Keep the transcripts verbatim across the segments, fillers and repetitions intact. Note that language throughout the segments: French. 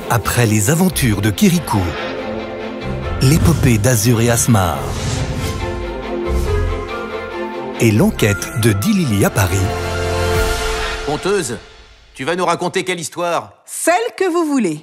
Après les aventures de Kirikou, l'épopée d'Azur et Asmar et l'enquête de Dilili à Paris. Conteuse, tu vas nous raconter quelle histoire? Celle que vous voulez.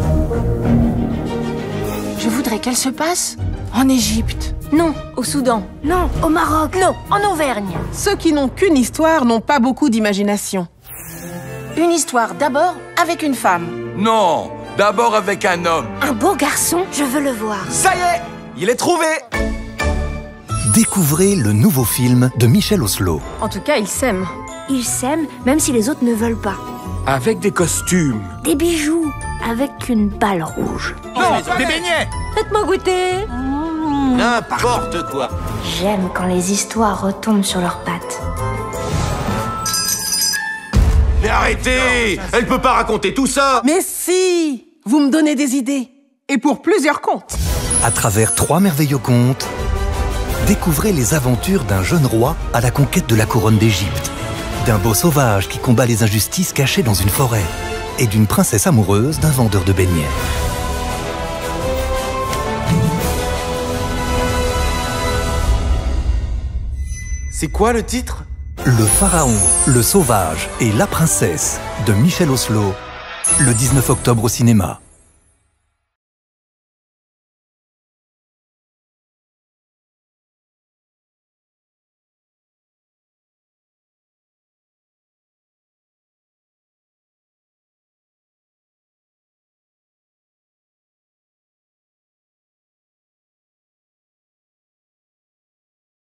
Je voudrais qu'elle se passe en Égypte. Non, au Soudan. Non, au Maroc. Non, en Auvergne. Ceux qui n'ont qu'une histoire n'ont pas beaucoup d'imagination. Une histoire d'abord avec une femme. Non, d'abord avec un homme. Un beau garçon, je veux le voir. Ça y est, il est trouvé. Découvrez le nouveau film de Michel Oslo. En tout cas, ils s'aiment. Ils s'aiment, même si les autres ne veulent pas. Avec des costumes. Des bijoux, avec une balle rouge. Non, des beignets. Faites-moi goûter. N'importe quoi. J'aime quand les histoires retombent sur leurs pattes. Mais arrêtez! Elle peut pas raconter tout ça! Mais si! Vous me donnez des idées. Et pour plusieurs contes. À travers trois merveilleux contes, découvrez les aventures d'un jeune roi à la conquête de la couronne d'Égypte, d'un beau sauvage qui combat les injustices cachées dans une forêt, et d'une princesse amoureuse d'un vendeur de beignets. C'est quoi le titre? Le pharaon, le sauvage et la princesse de Michel Oslo, le dix-neuf octobre au cinéma.